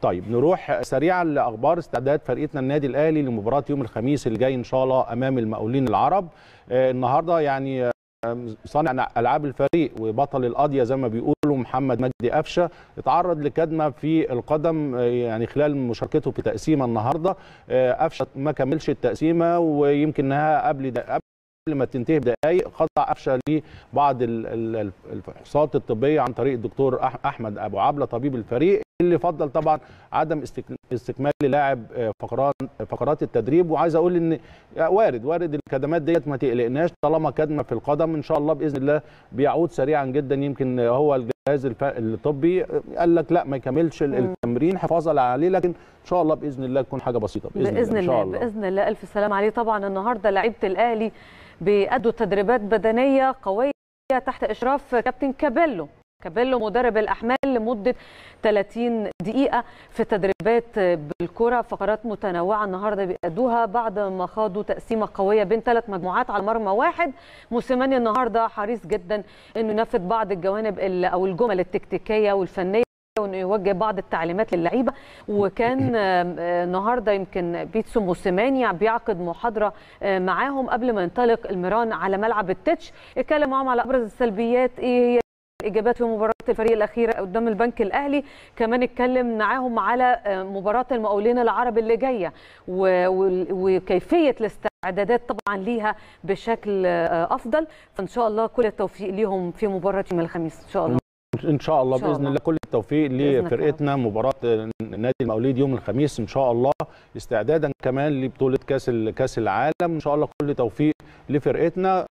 طيب نروح سريعا لاخبار استعداد فرقتنا النادي الاهلي لمباراه يوم الخميس الجاي ان شاء الله امام المقاولين العرب. النهارده يعني صانع العاب الفريق وبطل القضيه زي ما بيقولوا محمد مجدي قفشه اتعرض لكدمه في القدم يعني خلال مشاركته في تقسيمه النهارده. قفشه ما كملش التقسيمه ويمكن انها قبل ما تنتهي بدقائق خضع قفشه لبعض الفحوصات الطبيه عن طريق الدكتور احمد ابو عبله طبيب الفريق اللي فضل طبعا عدم استكمال لاعب فقرات التدريب. وعايز اقول ان وارد الكدمات ديت ما تقلقناش طالما كدمه في القدم ان شاء الله باذن الله بيعود سريعا جدا. يمكن هو الجهاز الطبي قال لك لا ما يكملش التمرين حفاظا عليه، لكن ان شاء الله باذن الله تكون حاجه بسيطه باذن الله ان شاء الله. باذن الله الف سلام عليه. طبعا النهارده لعيبه الاهلي بيأدوا تدريبات بدنيه قويه تحت اشراف كابتن كابيلو مدرب الأحمال لمدة 30 دقيقة في تدريبات بالكرة. فقرات متنوعة النهاردة بيأدوها بعد ما خاضوا تقسيمة قوية بين 3 مجموعات على مرمى واحد. موسيماني النهاردة حريص جدا أنه ينفذ بعض الجوانب أو الجمل التكتيكية والفنية وانه يوجه بعض التعليمات للعيبه. وكان النهارده يمكن بيتسو موسيماني بيعقد محاضره معاهم قبل ما ينطلق الميران على ملعب التتش. اتكلم معاهم على ابرز السلبيات، ايه هي الاجابات في مباراه الفريق الاخيره قدام البنك الاهلي. كمان اتكلم معاهم على مباراه المقاولين العرب اللي جايه وكيفيه الاستعدادات طبعا ليها بشكل افضل. فان شاء الله كل التوفيق ليهم في مباراه يوم الخميس ان شاء الله. ان شاء الله باذن الله كل التوفيق لفرقتنا مباراه نادي المقاولين يوم الخميس ان شاء الله، استعدادا كمان لبطوله كاس العالم. ان شاء الله كل توفيق لفرقتنا.